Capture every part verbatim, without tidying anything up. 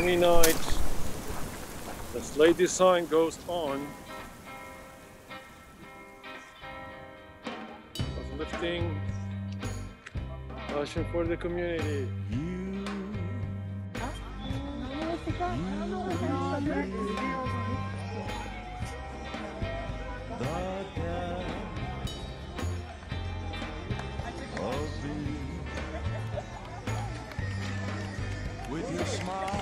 Sunny night. The Slade design goes on. Uplifting. Passion for the community. You, the death of me, with your smile.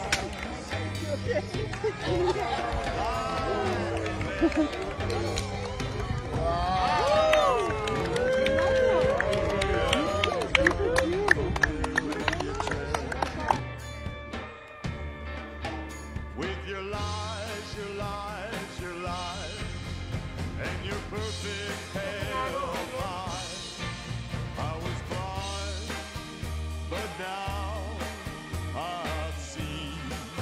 With your lies, your lies, your lies, and your perfect pale eyes, I was blind, but now I see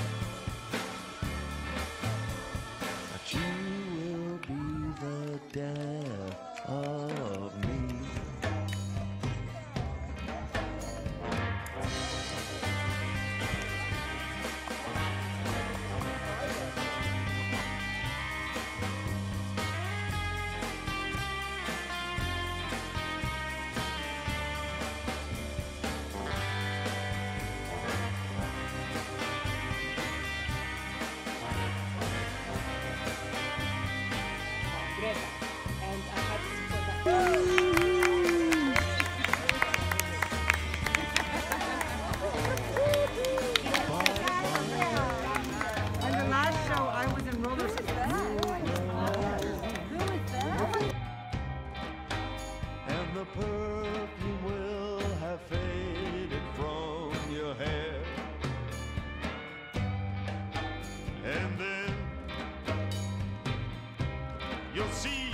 that you will be the death of me. And I had to support that. On the last show, I was in roller And the perfume will have faded from your hair. And then you'll see